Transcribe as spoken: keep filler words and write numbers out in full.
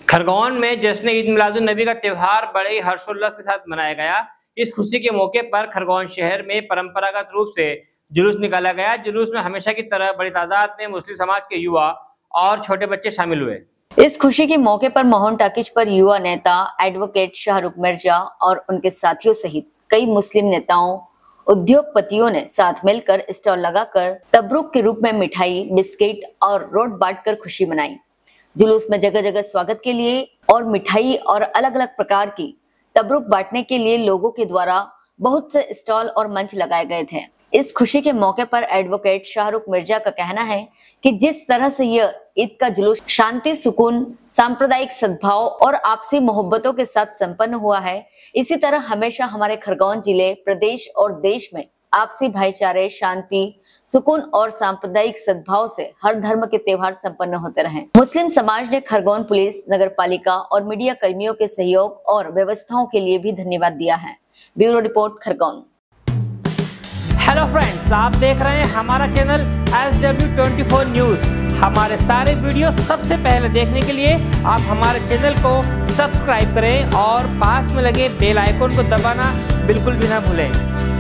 खरगोन में जश्न ईद मिलादुन नबी का त्योहार बड़े ही हर्षोल्लास के साथ मनाया गया। इस खुशी के मौके पर खरगोन शहर में परंपरागत रूप से जुलूस निकाला गया। जुलूस में हमेशा की तरह बड़ी तादाद में मुस्लिम समाज के युवा और छोटे बच्चे शामिल हुए। इस खुशी के मौके पर मोहन टाकिज पर युवा नेता एडवोकेट शाहरुख मिर्जा और उनके साथियों सहित कई मुस्लिम नेताओं, उद्योगपतियों ने साथ मिलकर स्टॉल लगाकर तबरुक के रूप में मिठाई, बिस्किट और रोट बांटकर खुशी मनाई। जुलूस में जगह जगह स्वागत के लिए और मिठाई और अलग अलग प्रकार की तबरुक बांटने के लिए लोगों के द्वारा बहुत से स्टॉल और मंच लगाए गए थे। इस खुशी के मौके पर एडवोकेट शाहरुख मिर्जा का कहना है कि जिस तरह से यह ईद का जुलूस शांति, सुकून, सांप्रदायिक सद्भाव और आपसी मोहब्बतों के साथ संपन्न हुआ है, इसी तरह हमेशा हमारे खरगोन जिले, प्रदेश और देश में आपसी भाईचारे, शांति, सुकून और सांप्रदायिक सद्भाव से हर धर्म के त्योहार संपन्न होते रहें। मुस्लिम समाज ने खरगोन पुलिस, नगर पालिका और मीडिया कर्मियों के सहयोग और व्यवस्थाओं के लिए भी धन्यवाद दिया है। Bureau report, Khargone. Hello friends, आप देख रहे हैं हमारा channel S W twenty four news. हमारे सारे वीडियो सबसे पहले देखने के लिए आप हमारे चैनल को सब्सक्राइब करें और पास में लगे बेल आइकन को दबाना बिल्कुल भी ना भूलें।